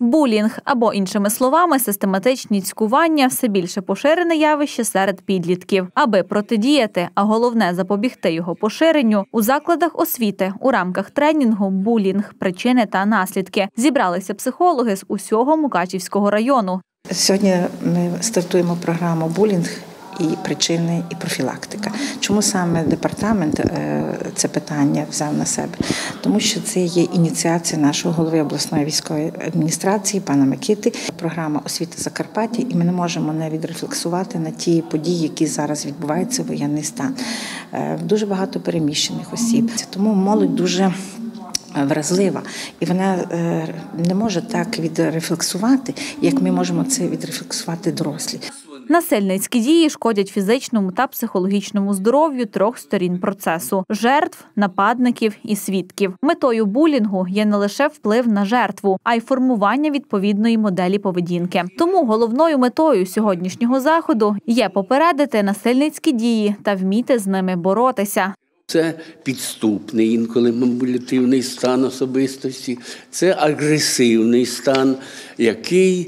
Булінг, або іншими словами, систематичні цькування – все більше поширене явище серед підлітків. Аби протидіяти, а головне – запобігти його поширенню, у закладах освіти у рамках тренінгу «Булінг. Причини та наслідки» зібралися психологи з усього Мукачівського району. Сьогодні ми стартуємо програму «Булінг. І причини, і профілактика». Чому саме департамент це питання взяв на себе? Тому що це є ініціація нашого голови обласної військової адміністрації пана Микити. Програма «Освіта Закарпаття», і ми не можемо не відрефлексувати на ті події, які зараз відбуваються, воєнний стан. Дуже багато переміщених осіб. Тому молодь дуже вразлива, і вона не може так відрефлексувати, як ми можемо це відрефлексувати дорослі. Насильницькі дії шкодять фізичному та психологічному здоров'ю трьох сторін процесу – жертв, нападників і свідків. Метою булінгу є не лише вплив на жертву, а й формування відповідної моделі поведінки. Тому головною метою сьогоднішнього заходу є попередити насильницькі дії та вміти з ними боротися. Це підступний, інколи маніпулятивний стан особистості, це агресивний стан, який,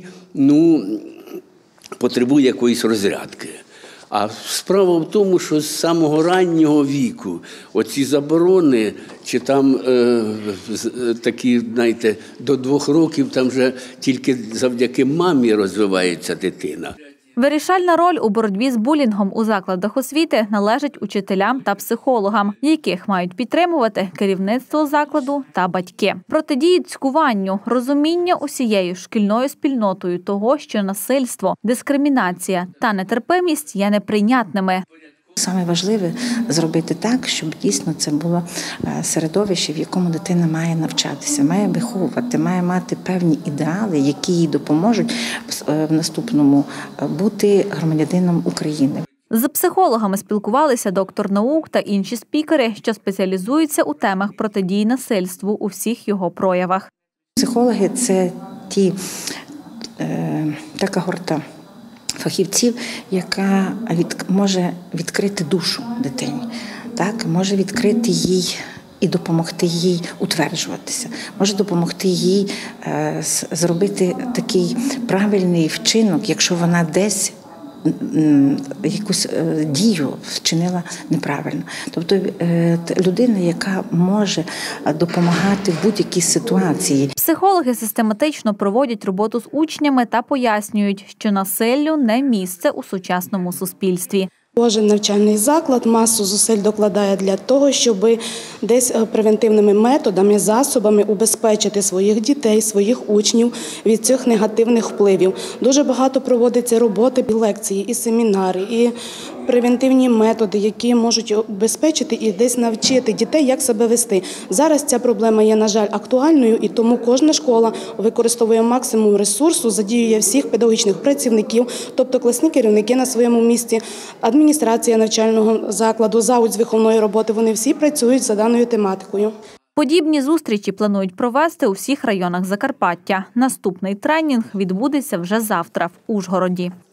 потребує якоїсь розрядки. А справа в тому, що з самого раннього віку оці заборони, чи там такі, знаєте, до 2 років там вже тільки завдяки мамі розвивається дитина. Вирішальна роль у боротьбі з булінгом у закладах освіти належить учителям та психологам, яких мають підтримувати керівництво закладу та батьки. Протидіють цькуванню, розуміння усією шкільною спільнотою того, що насильство, дискримінація та нетерпимість є неприйнятними. Саме важливе – зробити так, щоб дійсно це було середовище, в якому дитина має навчатися, має виховувати, має мати певні ідеали, які їй допоможуть в наступному бути громадянином України. З психологами спілкувалися доктор наук та інші спікери, що спеціалізуються у темах протидії насильству у всіх його проявах. Психологи – це та когорта фахівців, яка може відкрити душу дитині, може відкрити їй і допомогти їй утверджуватися, може допомогти їй зробити такий правильний вчинок, якщо вона десь якусь дію вчинила неправильно. Тобто людина, яка може допомагати в будь-якій ситуації. Психологи систематично проводять роботу з учнями та пояснюють, що насиллю не місце у сучасному суспільстві. Кожен навчальний заклад масу зусиль докладає для того, щоб десь превентивними методами, засобами убезпечити своїх дітей, своїх учнів від цих негативних впливів. Дуже багато проводиться роботи, і лекції, і семінари, і превентивні методи, які можуть убезпечити і десь навчити дітей, як себе вести. Зараз ця проблема є, на жаль, актуальною, і тому кожна школа використовує максимум ресурсу, задіює всіх педагогічних працівників, тобто класні керівники на своєму місці, адміністрація навчального закладу, зауч з виховної роботи, вони всі працюють за даною тематикою. Подібні зустрічі планують провести у всіх районах Закарпаття. Наступний тренінг відбудеться вже завтра в Ужгороді.